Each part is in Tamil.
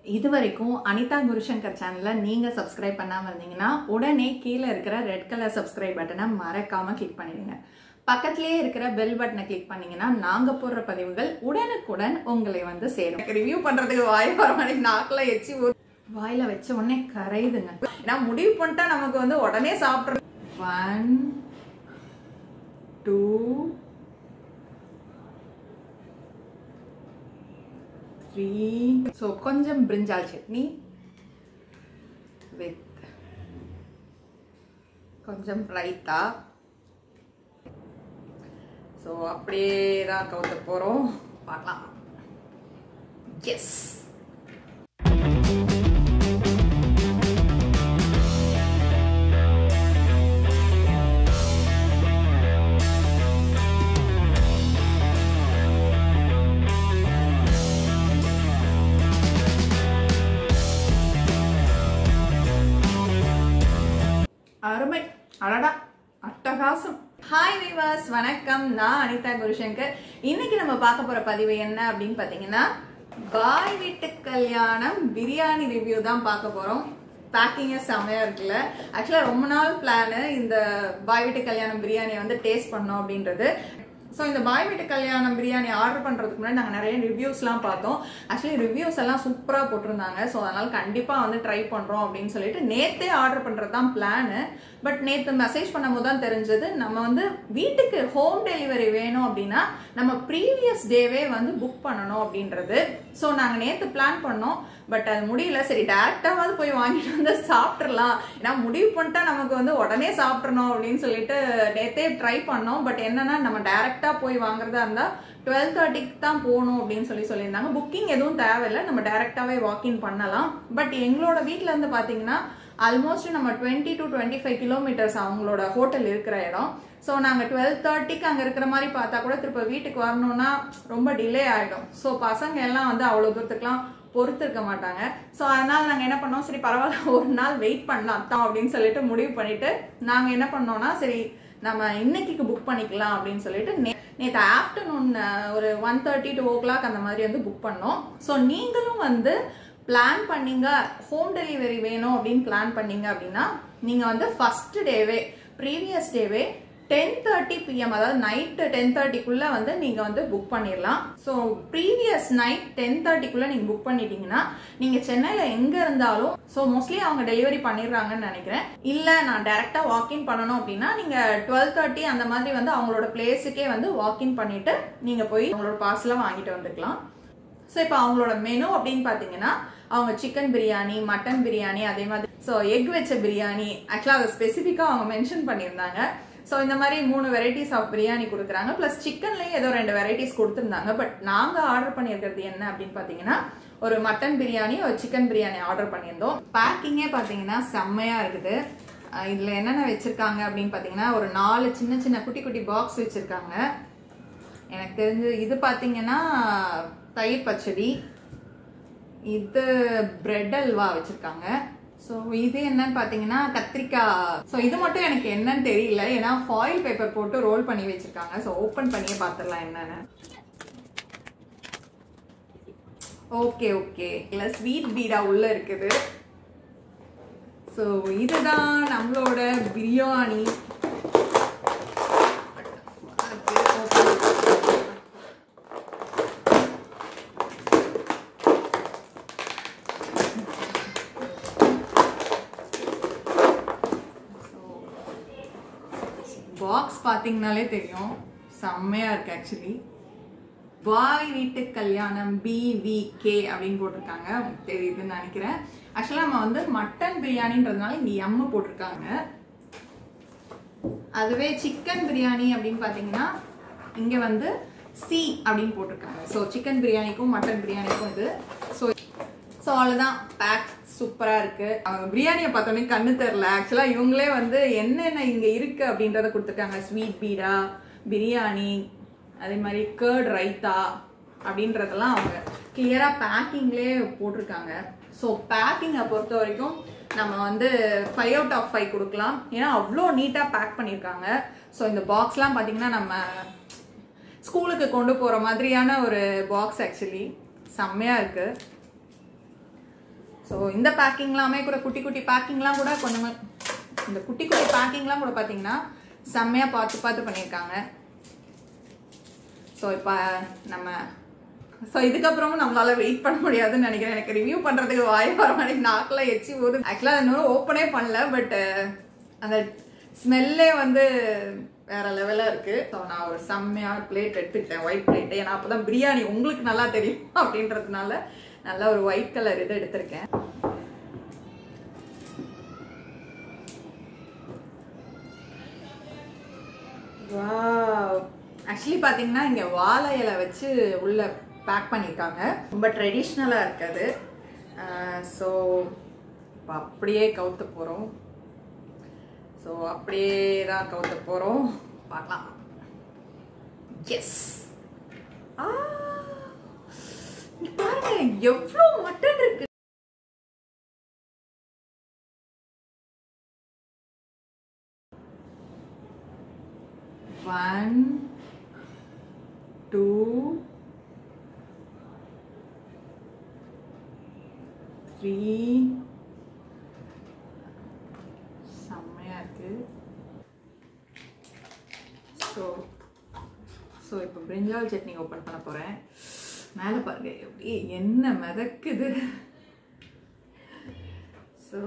இதுவரைக்கும் அனிதா குருசங்கர் சேனலை நீங்க சப்ஸ்கிரைப் பண்ணாம இருந்தீங்கன்னா உடனே கீழே இருக்கிற ரெட் கலர் சப்ஸ்கிரைப் பட்டனை மறக்காம கிளிக் பண்ணிடுங்க. பக்கத்திலேயே இருக்கிற பெல் பட்டனை கிளிக் பண்ணீங்கன்னா நாங்க போடுற பதிவுகள் உடனுக்குடன் உங்களை வந்து சேரும். ரிவ்யூ பண்றதுக்கு வாய் வர மாதிரி நாக்குல எச்சி வாயில வச்ச உடனே கரையுதுங்க. ஏன்னா முடிவு பண்ணிட்டா நமக்கு வந்து உடனே சாப்பிடுறது. 1 2 3. So கொஞ்சம் பிரிஞ்சால் சட்னி with கொஞ்சம் ரைத்தா. ஸோ அப்படியே தான் கவுத்த போகிறோம், பார்க்கலாம். எஸ், அருமை, அடடா, அட்டகாசம். ஹாய் வீவர்ஸ், வணக்கம். நான் அனிதா குருசங்கர். இன்னைக்கு நம்ம பார்க்க போற பதிவு என்ன அப்படின்னு பாத்தீங்கன்னா, பாய் வீட்டு கல்யாணம் பிரியாணி ரிவ்யூ தான் பார்க்க போறோம். பேக்கிங்க செமையா இருக்குல்ல. ஆக்சுவலா ரொம்ப நாள் பிளானு இந்த பாய் வீட்டு கல்யாணம் பிரியாணியை வந்து டேஸ்ட் பண்ணோம் அப்படின்றது. ஸோ இந்த பாய் வீட்டு கல்யாணம் பிரியாணி ஆர்டர் பண்ணுறதுக்கு முன்னாடி நாங்கள் நிறைய ரிவ்யூஸ்லாம் பார்த்தோம். ஆக்சுவலி ரிவ்யூஸ் எல்லாம் சூப்பராக போட்டிருந்தாங்க. ஸோ அதனால் கண்டிப்பாக வந்து ட்ரை பண்ணுறோம் அப்படின்னு சொல்லிட்டு நேற்றே ஆர்டர் பண்ணுறது தான் பிளானு. பட் நேற்று மெசேஜ் பண்ணும்போது தான் தெரிஞ்சது, நம்ம வந்து வீட்டுக்கு ஹோம் டெலிவரி வேணும் அப்படின்னா நம்ம ப்ரீவியஸ் டேவே வந்து புக் பண்ணணும் அப்படின்றது. ஸோ நாங்கள் நேற்று பிளான் பண்ணோம், பட் அது முடியல. சரி, டேரெக்டாவது போய் வாங்கிட்டு வந்து சாப்பிட்றலாம், ஏன்னா முடிவு பண்ணிட்டா நமக்கு வந்து உடனே சாப்பிட்றணும் அப்படின்னு சொல்லிட்டு நேற்றே ட்ரை பண்ணோம். பட் என்னன்னா, நம்ம டேரெக்டாக போய் வாங்குறதா இருந்தால் 12:30க்கு தான் போகணும் அப்படின்னு சொல்லியிருந்தாங்க. புக்கிங் எதுவும் தேவையில்லை, நம்ம டேரெக்டாகவே வாக்கின் பண்ணலாம். பட் எங்களோட வீட்டில் இருந்து பார்த்தீங்கன்னா ஆல்மோஸ்ட் நம்ம 20 to 25 கிலோமீட்டர்ஸ் அவங்களோட ஹோட்டல் இருக்கிற இடம். ஸோ நாங்கள் 12:30க்கு அங்கே இருக்கிற மாதிரி பார்த்தா கூட திருப்ப வீட்டுக்கு வரணும்னா ரொம்ப டிலே ஆகிடும். ஸோ பசங்க எல்லாம் வந்து அவ்வளோ தூரத்துக்குலாம் பொறுத்திருக்க மாட்டாங்க. ஸோ அதனால் நாங்கள் என்ன பண்ணோம், சரி பரவாயில்ல ஒரு நாள் வெயிட் பண்ணலாம் தான் அப்படின்னு சொல்லிட்டு முடிவு பண்ணிட்டு நாங்கள் என்ன பண்ணோம்னா, சரி நம்ம இன்னைக்கு புக் பண்ணிக்கலாம் அப்படின்னு சொல்லிட்டு நேற்று ஆஃப்டர்நூன் ஒரு 1:30 to 2 o'clock அந்த மாதிரி வந்து புக் பண்ணோம். ஸோ நீங்களும் வந்து பிளான் பண்ணீங்க, ஹோம் டெலிவரி வேணும் அப்படின்னு பிளான் பண்ணீங்க அப்படின்னா நீங்கள் வந்து ஃபர்ஸ்ட் டேவே ப்ரீவியஸ் டேவே 10:30 PM, அதாவது நைட்டு 10:30க்குள்ள வந்து நீங்க வந்து புக் பண்ணிடலாம். ஸோ ப்ரீவியஸ் நைட் 10:30க்குள்ள நீங்க புக் பண்ணிட்டீங்கன்னா நீங்க சென்னையில எங்க இருந்தாலும் ஸோ மோஸ்ட்லி அவங்க டெலிவரி பண்ணிடுறாங்கன்னு நினைக்கிறேன். இல்ல நான் டைரக்டா வாக்கின் பண்ணணும் அப்படின்னா நீங்க 12:30 அந்த மாதிரி வந்து அவங்களோட பிளேஸுக்கே வந்து வாக்கின் பண்ணிட்டு நீங்க போய் அவங்களோட பார்சலை வாங்கிட்டு வந்துக்கலாம். ஸோ இப்போ அவங்களோட மெனு அப்படின்னு பாத்தீங்கன்னா, அவங்க சிக்கன் பிரியாணி, மட்டன் பிரியாணி, அதே மாதிரி ஸோ எக் வச்ச பிரியாணி, ஆக்சுவலாக அதை ஸ்பெசிஃபிக்காக அவங்க மென்ஷன் பண்ணியிருந்தாங்க. ஸோ இந்த மாதிரி 3 வெரைட்டிஸ் ஆஃப் பிரியாணி கொடுக்குறாங்க. ப்ளஸ் சிக்கன்லேயும் ஏதோ 2 வெரைட்டிஸ் கொடுத்துருந்தாங்க. பட் நாங்கள் ஆர்டர் பண்ணியிருக்கிறது என்ன அப்படின்னு பார்த்தீங்கன்னா, ஒரு மட்டன் பிரியாணி, ஒரு சிக்கன் பிரியாணி ஆர்டர் பண்ணியிருந்தோம். பேக்கிங்கே பார்த்தீங்கன்னா செம்மையாக இருக்குது. இதில் என்னென்ன வச்சுருக்காங்க அப்படின்னு பார்த்தீங்கன்னா, ஒரு 4 சின்ன சின்ன குட்டி குட்டி பாக்ஸ் வச்சுருக்காங்க. எனக்கு தெரிஞ்சு இது பார்த்தீங்கன்னா தயிர் பச்சடி, இது பிரெட் அல்வா வச்சுருக்காங்க. ஸோ இது என்னன்னு பார்த்தீங்கன்னா கத்திரிக்காய். ஸோ இது மட்டும் எனக்கு என்னன்னு தெரியல, ஏன்னா ஃபாயில் பேப்பர் போட்டு ரோல் பண்ணி வச்சிருக்காங்க. ஸோ ஓப்பன் பண்ணியே பார்த்துடலாம் என்னன்னு. ஓகே ஓகே, இல்லை ஸ்வீட் பீடா உள்ள இருக்குது. ஸோ இதுதான் நம்மளோட பிரியாணி. பாக்ஸ் பார்த்தீங்கனாலே தெரியும், செம்மையா இருக்கு. ஆக்சுவலி பாய் வீட்டு கல்யாணம் BVK அப்படின்னு போட்டிருக்காங்க, தெரியுதுன்னு நினைக்கிறேன். ஆக்சுவலா நம்ம வந்து மட்டன் பிரியாணின்றதுனால இங்க M போட்டிருக்காங்க. அதுவே சிக்கன் பிரியாணி அப்படின்னு பாத்தீங்கன்னா இங்க வந்து C அப்படின்னு போட்டிருக்காங்க. ஸோ சிக்கன் பிரியாணிக்கும் மட்டன் பிரியாணிக்கும் இது. ஸோ அவ்வளோதான், பேக் சூப்பராக இருக்கு. அவங்க பிரியாணியை பார்த்தோன்னே கண்ணு தெரில. ஆக்சுவலாக இவங்களே வந்து என்னென்ன இங்கே இருக்கு அப்படின்றத கொடுத்துருக்காங்க. ஸ்வீட் பீடா, பிரியாணி, அதே மாதிரி கர்ட் ரைத்தா அப்படின்றதெல்லாம் அவங்க கிளியராக பேக்கிங்லேயே போட்டிருக்காங்க. ஸோ பேக்கிங்கை பொறுத்த வரைக்கும் நம்ம வந்து 5 out of 5 கொடுக்கலாம், ஏன்னா அவ்வளோ நீட்டாக பேக் பண்ணியிருக்காங்க. ஸோ இந்த பாக்ஸ்லாம் பார்த்தீங்கன்னா நம்ம ஸ்கூலுக்கு கொண்டு போகிற மாதிரியான ஒரு பாக்ஸ். ஆக்சுவலி செம்மையாக இருக்குது. ஸோ இந்த பேக்கிங்லாமே கூட குட்டி குட்டி பேக்கிங்லாம் கூட கொஞ்சம் இந்த குட்டி குட்டி பேக்கிங்லாம் கூட பார்த்தீங்கன்னா செம்மையாக பார்த்து பார்த்து பண்ணியிருக்காங்க. ஸோ இப்போ நம்ம இதுக்கப்புறமும் நம்மளால வெயிட் பண்ண முடியாதுன்னு நினைக்கிறேன். எனக்கு ரிவ்யூ பண்ணுறதுக்கு வாய் வர மாதிரி நாக்கில் எச்சி போது. ஆக்சுவலாக இன்னும் ஓப்பனே பண்ணல, பட் அந்த ஸ்மெல்லே வந்து வேற லெவலாக இருக்குது. ஸோ நான் ஒரு செம்மையாக பிளேட் எடுத்துக்கிட்டேன், ஒயிட் பிளேட்டு. ஏன்னா அப்போ தான் பிரியாணி உங்களுக்கு நல்லா தெரியும் அப்படின்றதுனால நல்லா ஒரு ஒயிட் கலர் இது எடுத்திருக்கேன். வாவ், ஆக்சுவலி பார்த்தீங்கன்னா இங்கே வாழை இலை வச்சு உள்ள பேக் பண்ணியிருக்காங்க. ரொம்ப ட்ரெடிஷ்னலாக இருக்காது. ஸோ இப்போ அப்படியே கவுத்த போகிறோம். ஸோ அப்படியே தான் கவுத்த போகிறோம். பார்க்கலாம். எஸ், பாருங்க எவ்வளோ மட்டன் இருக்கு. One, two, three. செம்மையா இருக்கு. ஸோ இப்போ பிரிஞ்சால் சட்னி ஓப்பன் பண்ண போகிறேன். மேலே பாருங்க எப்படி என்ன மிதக்குது. So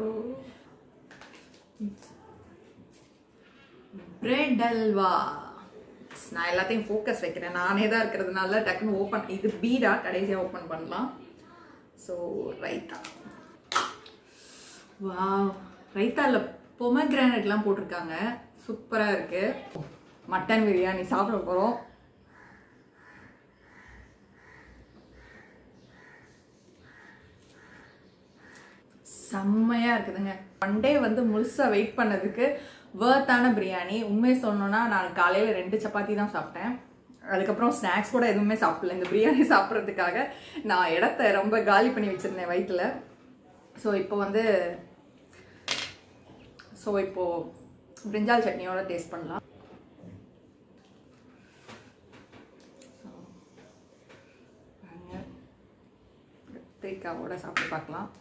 bread halwa. நான் எல்லாத்தையும் ஃபோக்கஸ் வைக்கிறேன், நானே தான் இருக்கிறதுனால டக்குன்னு ஓப்பன். இது பீடா கடைசியாக ஓப்பன் பண்ணலாம். ஸோ ரைத்தா. வாவ், ரைத்தாவில் பொமக்ரானட்லாம் போட்டிருக்காங்க, சூப்பராக இருக்கு. மட்டன் பிரியாணி சாப்பிட போகிறோம். செம்மையாக இருக்குதுங்க. ஒன் டே வந்து முழுசாக வெயிட் பண்ணதுக்கு வர்த்தான பிரியாணி. உண்மையை சொல்லணும்னா நான் காலையில் 2 சப்பாத்தி தான் சாப்பிட்டேன். அதுக்கப்புறம் ஸ்நாக்ஸ் கூட எதுவுமே சாப்பிடல. இந்த பிரியாணி சாப்பிட்றதுக்காக நான் இடத்த ரொம்ப காலி பண்ணி வச்சுருந்தேன் வயிற்றுல. ஸோ இப்போ பிரிஞ்சால் சட்னியோட டேஸ்ட் பண்ணலாம். கத்திரிக்காவோட சாப்பிட்டு பார்க்கலாம்.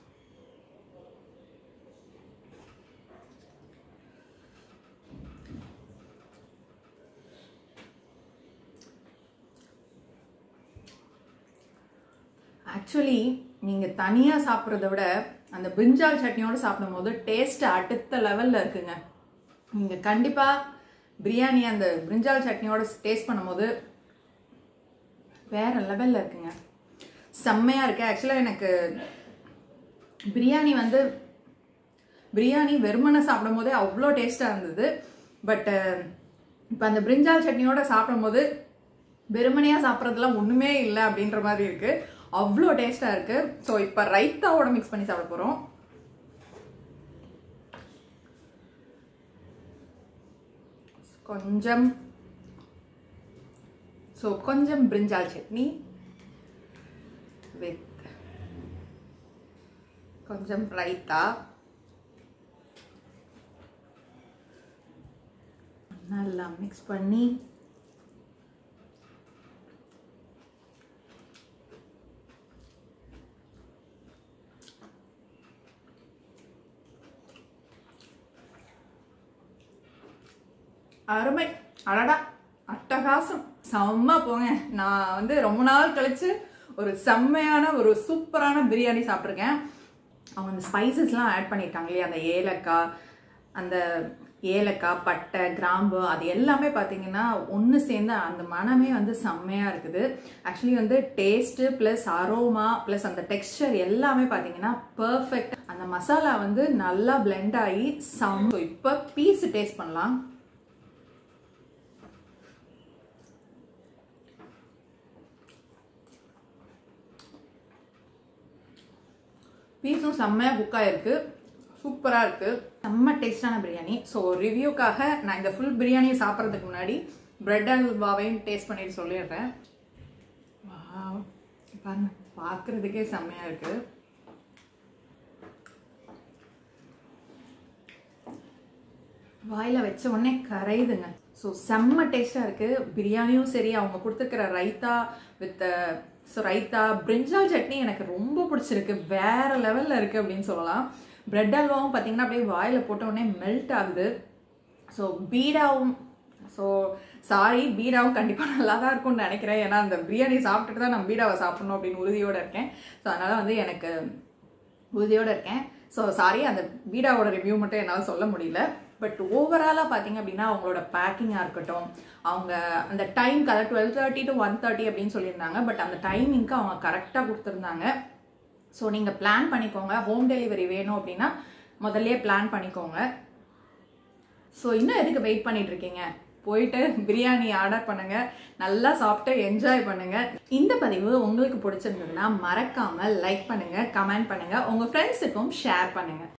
ஆக்சுவலி நீங்கள் தனியாக சாப்பிட்றத விட அந்த பிரிஞ்சால் சட்னியோடு சாப்பிடும் போது டேஸ்ட் அடுத்த லெவலில் இருக்குங்க. நீங்கள் கண்டிப்பாக பிரியாணி அந்த பிரிஞ்சால் சட்னியோட டேஸ்ட் பண்ணும்போது வேற லெவலில் இருக்குங்க, செம்மையாக இருக்கு. ஆக்சுவலாக எனக்கு பிரியாணி வெறுமனை சாப்பிடும் போதே அவ்வளோ டேஸ்ட்டாக இருந்தது. பட் இப்போ அந்த பிரிஞ்சால் சட்னியோட சாப்பிடும் போது வெறுமனையாக சாப்பிட்றதுலாம் ஒன்றுமே இல்லை அப்படின்ற மாதிரி இருக்கு, அவ்வளோ டேஸ்டாக இருக்கு. ஸோ இப்போ ரைத்தாவோட மிக்ஸ் பண்ணி சாப்பிட போகிறோம். கொஞ்சம் பிரிஞ்சால் சட்னி வித் கொஞ்சம் ரைத்தா நல்லா மிக்ஸ் பண்ணி அருமை. அடடா, அட்டகாசம், செம்ம போங்க. நான் வந்து ரொம்ப நாள் கழிச்சு ஒரு செம்மையான ஒரு சூப்பரான பிரியாணி சாப்பிட்ருக்கேன். அவங்க அந்த ஸ்பைசஸ்லாம் ஆட் பண்ணியிருக்காங்க இல்லையா, அந்த ஏலக்காய் பட்டை கிராம்பு அது எல்லாமே பார்த்தீங்கன்னா ஒன்று சேர்ந்து அந்த மனமே வந்து செம்மையாக இருக்குது. ஆக்சுவலி வந்து டேஸ்ட்டு ப்ளஸ் அரோமா ப்ளஸ் அந்த டெக்ஸ்சர் எல்லாமே பார்த்தீங்கன்னா பர்ஃபெக்ட். அந்த மசாலா வந்து நல்லா பிளெண்ட் ஆகி இப்போ பீஸ் டேஸ்ட் பண்ணலாம். பீஸும் செம்மையாக குக் ஆகிருக்கு, சூப்பராக இருக்குது, செம்ம டேஸ்டான பிரியாணி. ஸோ ரிவ்யூக்காக நான் இந்த ஃபுல் பிரியாணியை சாப்பிட்றதுக்கு முன்னாடி பிரெட் அல்வாவையும் டேஸ்ட் பண்ணிட்டு சொல்லிடுறேன். பாருங்க, பார்க்குறதுக்கே செம்மையாக இருக்குது. வாயில் வச்ச உடனே கரையுதுங்க. ஸோ செம்ம டேஸ்டாக இருக்குது. பிரியாணியும் சரி, அவங்க கொடுத்துருக்கிற raita with so raita brinjal chutney எனக்கு ரொம்ப பிடிச்சிருக்கு, வேற லெவலில் இருக்குது அப்படின்னு சொல்லலாம். பிரெட் அல்வாவும் பார்த்தீங்கன்னா அப்படியே வாயில் போட்ட உடனே மெல்ட் ஆகுது. ஸோ பீடாவும், ஸோ சாரி பீடாவும் கண்டிப்பாக நல்லா தான் இருக்கும்னு நினைக்கிறேன். ஏன்னா அந்த பிரியாணி சாப்பிட்டுட்டு தான் நான் பீடாவை சாப்பிடணும் அப்படின்னு உறுதியோடு இருக்கேன். ஸோ அதனால் வந்து எனக்கு உறுதியோடு இருக்கேன். ஸோ சாரி, அந்த பீடாவோட ரிவ்யூ மட்டும் என்னால் சொல்ல முடியல. பட் ஓவராலாக பார்த்தீங்க அப்படின்னா அவங்களோட பேக்கிங்காக இருக்கட்டும், அவங்க அந்த டைம் கரெக்ட் 12:30 to 1:30 அப்படின்னு சொல்லியிருந்தாங்க. பட் அந்த டைமிங்க்கு அவங்க கரெக்டாக கொடுத்துருந்தாங்க. ஸோ நீங்கள் பிளான் பண்ணிக்கோங்க, ஹோம் டெலிவரி வேணும் அப்படின்னா முதல்ல பிளான் பண்ணிக்கோங்க. ஸோ இன்னும் எதுக்கு வெயிட் பண்ணிட்டு இருக்கீங்க? போயிட்டு பிரியாணி ஆர்டர் பண்ணுங்க, நல்லா சாப்பிட்டு என்ஜாய் பண்ணுங்க. இந்த பதிவு உங்களுக்கு பிடிச்சிருந்ததுன்னா மறக்காம லைக் பண்ணுங்க, கமெண்ட் பண்ணுங்க, உங்க ஃப்ரெண்ட்ஸுக்கும் ஷேர் பண்ணுங்க.